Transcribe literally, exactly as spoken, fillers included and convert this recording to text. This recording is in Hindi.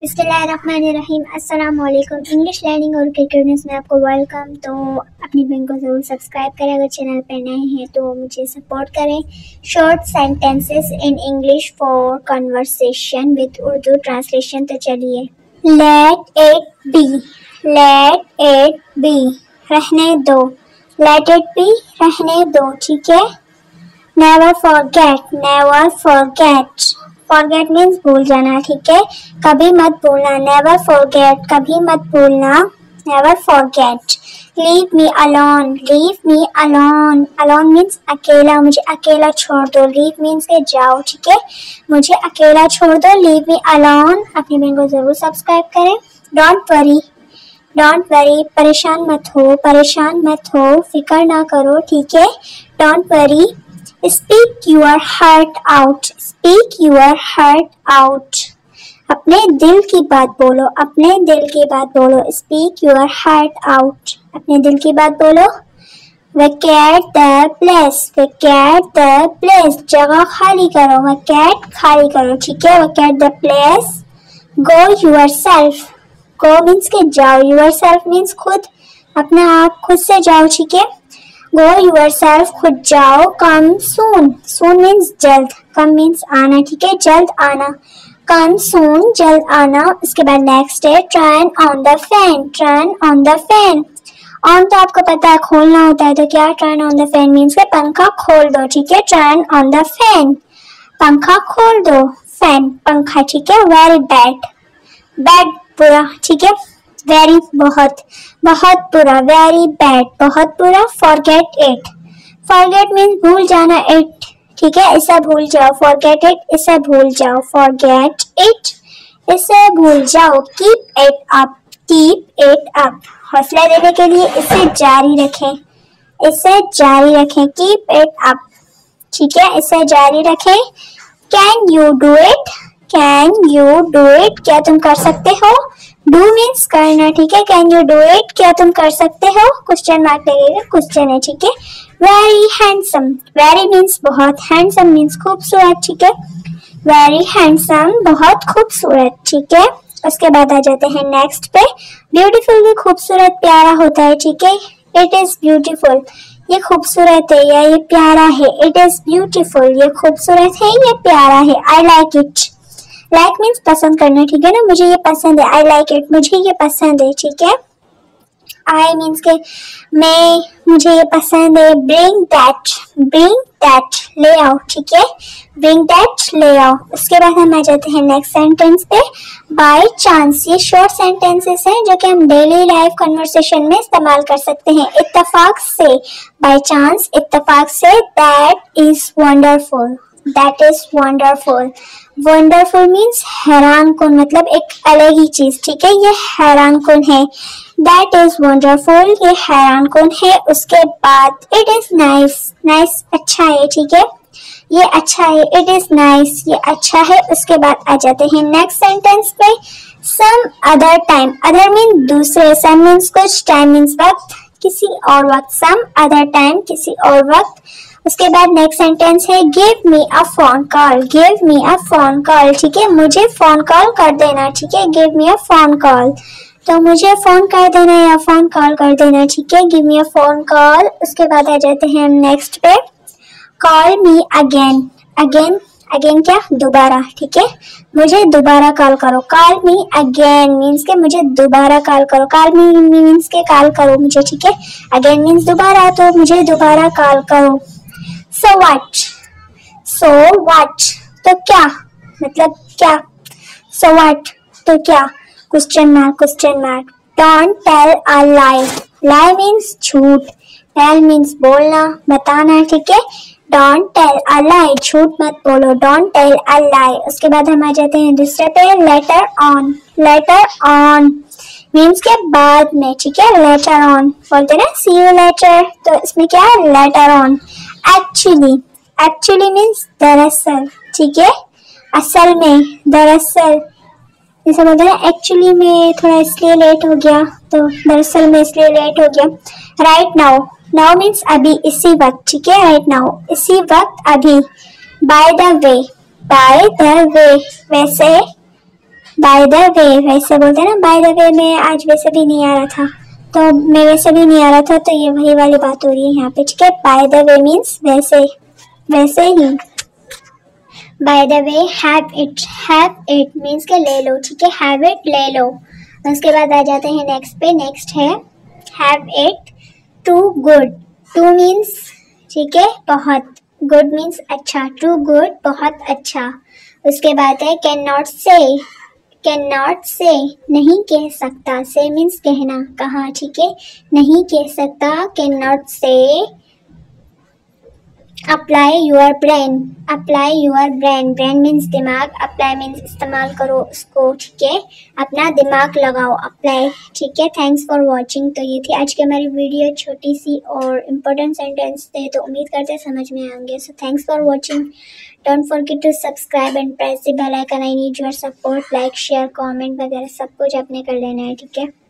बिस्मिल्लाहिर्रहमानिर्रहीम। अस्सलाम वालेकुम। इंग्लिश लर्निंग और क्रिकेटनेस में आपको वेलकम। तो अपनी बहन को ज़रूर सब्सक्राइब करें, अगर चैनल पर नए हैं तो मुझे सपोर्ट करें। Short sentences in English for conversation with Urdu translation. तो चलिए, let it be, let it be, रहने दो, लेट इट बी, रहने दो, ठीक है। Never forget, never forget, forget means भूल जाना, ठीक है, कभी मत भूलना। नेवर फॉरगेट, कभी मत भूलना, never forget. Leave me alone, leave me alone, alone means अकेला, मुझे अकेला छोड़ दो। लीव मीन्स के जाओ, ठीक है, मुझे अकेला छोड़ दो, लीव मी अलोन। अपनी बहन को जरूर सब्सक्राइब करें। डोंट वरी, डोंट वरी, परेशान मत हो, परेशान मत हो, फिक्र ना करो, ठीक है, don't worry. Speak your heart out, speak your heart out, अपने दिल की बात बोलो, अपने दिल की बात बोलो। Speak your heart out, अपने दिल की बात बोलो। Vacate the place, vacate the place, जगह खाली करो, vacate खाली करो, ठीक है, vacate the place। Go yourself, go means के जाओ, yourself means खुद, अपने आप खुद से जाओ, ठीक है, Go yourself, खुद जाओ। Come soon, soon means जल्द, come means आना, ठीक है, जल्द आना। Come soon, जल्द आना। इसके बाद नेक्स्ट है turn on the fan, turn on the fan। on तो आपको पता है खोलना होता है, तो क्या turn on the fan means के पंखा खोल दो, ठीक है, turn on the fan, पंखा खोल दो, fan पंखा, ठीक है। Very bad, bad बुरा, ठीक है, वेरी बहुत, बहुत बुरा, वेरी बैड, बहुत बुरा। फॉरगेट इट, फॉरगेट मीन्स भूल जाना, इट, ठीक है, इसे भूल जाओ, फॉरगेट इट, इसे भूल जाओ, फॉरगेट इट, इसे भूल जाओ। Keep it up, keep it up, हौसला देने के लिए इसे जारी रखें, इसे जारी रखें, कीप इट अप, ठीक है, इसे जारी रखें। Can you do it, can you do it, क्या तुम कर सकते हो। डू मीन्स करना, ठीक है, कैन यू डू इट, क्या तुम कर सकते हो, क्वेश्चन मार्क लगेगा, क्वेश्चन है, ठीक है। वेरी हैंडसम, वेरी मीन्स बहुत, हैंडसम मीन्स खूबसूरत, ठीक है, वेरी हैंडसम, बहुत खूबसूरत, ठीक है। उसके बाद आ जाते हैं नेक्स्ट पे। ब्यूटीफुल भी खूबसूरत प्यारा होता है, ठीक है, इट इज ब्यूटीफुल, ये खूबसूरत है या ये प्यारा है। इट इज ब्यूटीफुल, ये खूबसूरत है, ये प्यारा है। I like it, like like means पसंद करना, ठीक है ना, मुझे ये पसंद है, आई लाइक इट, मुझे ये पसंद है, ठीक है। आई मीन्स के मैं, मुझे ये पसंद है। ब्रिंग दैट, ब्रिंग दैट, ले आओ, ठीक है, ब्रिंग दैट, ले आओ। उसके बाद हम आ जाते हैं नेक्स्ट सेंटेंस पे। बाय चांस, ये शॉर्ट सेंटेंसेस हैं जो कि हम डेली लाइफ कन्वर्सेशन में इस्तेमाल कर सकते हैं। इत्तेफाक से, बाय चांस, इत्तेफाक से। That is wonderful, that is wonderful, wonderful means हैरान कुन, मतलब एक अलग ही चीज, ठीक है, ये हैरान कुन है। दैट इज वंडरफुल, ये हैरान कुन है। उसके बाद इट इज नाइस, नाइस अच्छा है, ठीक है, ये अच्छा है, इट इज नाइस, ये अच्छा है। उसके बाद आ जाते हैं नेक्स्ट सेंटेंस पे। Some other time, other mean दूसरे, सम मीन्स कुछ, टाइम मीन्स वक्त, किसी और वक्त, सम अदर टाइम, किसी और वक्त। उसके बाद नेक्स्ट सेंटेंस है give me a phone call, give me a phone call, ठीक है, मुझे फोन कॉल कर देना, ठीक है, give me a phone call, तो मुझे फोन कर देना या फोन कॉल कर देना, ठीक है, give me a phone call. उसके बाद आ जाते हैं नेक्स्ट पे। Call me again, again, again क्या, दोबारा, ठीक है, मुझे दोबारा कॉल करो। कॉल मी अगेन मीन्स के मुझे दोबारा कॉल करो, कॉल मी मीन्स के कॉल करो मुझे, ठीक है, अगेन मीन्स दोबारा, तो मुझे दोबारा कॉल करो। So what, so what, तो क्या, मतलब क्या, so what, तो क्या, question mark, question mark. Don't tell a lie, lie means झूठ, tell means बोलना, बताना, ठीक है, Don't tell a lie, झूठ मत बोलो, Don't tell a lie। उसके बाद हम आ जाते हैं दूसरे पे। Later on, later on means के बाद में, ठीक है, later on बोलते ना, see you later, तो इसमें क्या है, later on। Actually, actually means दरअसल, ठीक है, असल में, दरअसल, जैसे बोलते हैं एक्चुअली में थोड़ा इसलिए लेट हो गया, तो दरअसल में इसलिए लेट हो गया। राइट नाउ, नाउ मीन्स अभी, इसी वक्त, ठीक है, राइट नाउ, इसी वक्त, अभी। By the way, by the way, वैसे, बाय द वे वैसे बोलते हैं ना, बाय द वे में आज वैसे भी नहीं आ रहा था, तो मैं वैसे भी नहीं आ रहा था, तो ये वही वाली बात हो रही है यहाँ पे, ठीक है। बाय द वे मीन्स वैसे वैसे ही। By the way have it, have it means के ले लो, ठीक है, हैव इट ले लो। उसके बाद आ जाते हैं नेक्स्ट पे, नेक्स्ट है have it too good. Too means ठीक है बहुत, गुड मीन्स अच्छा, टू गुड बहुत अच्छा। उसके बाद है can not say, can not say नहीं कह सकता, से मीन्स कहना, कहा, ठीक है, नहीं कह सकता, can not say. Apply your brain, apply your brain, brain means दिमाग, अप्लाई मीन्स इस्तेमाल करो उसको, ठीक है, अपना दिमाग लगाओ, अप्लाई, ठीक है। Thanks for watching. तो ये थी आज की हमारी वीडियो, छोटी सी और इम्पोर्टेंट सेंटेंस थे, तो उम्मीद करते हैं समझ में आएंगे। So thanks for watching, don't forget to subscribe and press the bell icon. I need your support, like share comment वगैरह सब कुछ आपने कर लेना है, ठीक है।